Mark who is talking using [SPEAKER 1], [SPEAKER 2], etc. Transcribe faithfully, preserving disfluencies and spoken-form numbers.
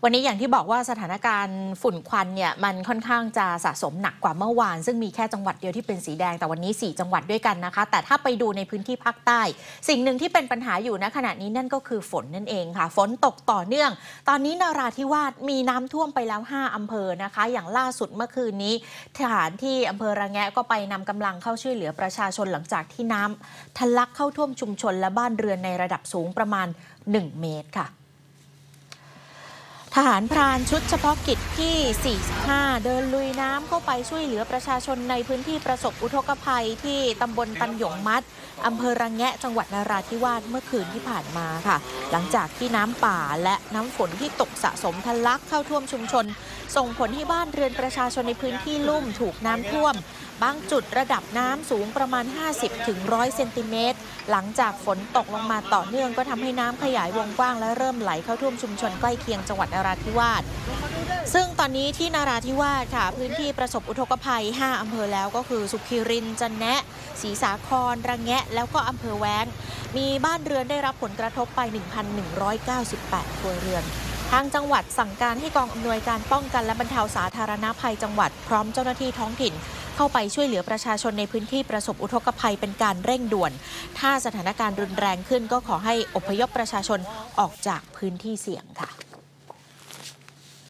[SPEAKER 1] วันนี้อย่างที่บอกว่าสถานการณ์ฝุ่นควันเนี่ยมันค่อนข้างจะสะสมหนักกว่าเมื่อวานซึ่งมีแค่จังหวัดเดียวที่เป็นสีแดงแต่วันนี้สี่จังหวัดด้วยกันนะคะแต่ถ้าไปดูในพื้นที่ภาคใต้สิ่งหนึ่งที่เป็นปัญหาอยู่ณขณะนี้นั่นก็คือฝนนั่นเองค่ะฝนตกต่อเนื่องตอนนี้นราธิวาสมีน้ำท่วมไปแล้วห้าอำเภอนะคะอย่างล่าสุดเมื่อคืนนี้ทหารที่อำเภอระแงะก็ไปนำกำลังเข้าช่วยเหลือประชาชนหลังจากที่น้ำทะลักเข้าท่วมชุมชนและบ้านเรือนในระดับสูงประมาณหนึ่งเมตรค่ะทหารพรานชุดเฉพาะกิจที่สี่สิบห้าเดินลุยน้ำเข้าไปช่วยเหลือประชาชนในพื้นที่ประสบอุทกภัยที่ตำบลตันหยงมัดอำเภอระแงะจังหวัดนราธิวาสเมื่อคืนที่ผ่านมาค่ะหลังจากที่น้ำป่าและน้ำฝนที่ตกสะสมทะลักเข้าท่วมชุมชนส่งผลให้บ้านเรือนประชาชนในพื้นที่ลุ่มถูกน้ำท่วมบางจุดระดับน้ำสูงประมาณ ห้าสิบถึงหนึ่งร้อย เซนติเมตรหลังจากฝนตกลงมาต่อเนื่องก็ทำให้น้ำขยายวงกว้างและเริ่มไหลเข้าท่วมชุมชนใกล้เคียงจังหวัดนราธิวาสซึ่งตอนนี้ที่นราธิวาสค่ะพื้นที่ประสบอุทกภัยห้าอำเภอแล้วก็คือสุขีรินทร์จันแนะศรีสาครระแงะแล้วก็อำเภอแว้งมีบ้านเรือนได้รับผลกระทบไป หนึ่งพันหนึ่งร้อยเก้าสิบแปด ครัวเรือนทางจังหวัดสั่งการให้กองอำนวยการป้องกันและบรรเทาสาธารณภัยจังหวัดพร้อมเจ้าหน้าที่ท้องถิ่นเข้าไปช่วยเหลือประชาชนในพื้นที่ประสบอุทกภัยเป็นการเร่งด่วนถ้าสถานการณ์รุนแรงขึ้นก็ขอให้อพยพประชาชนออกจากพื้นที่เสี่ยงค่ะ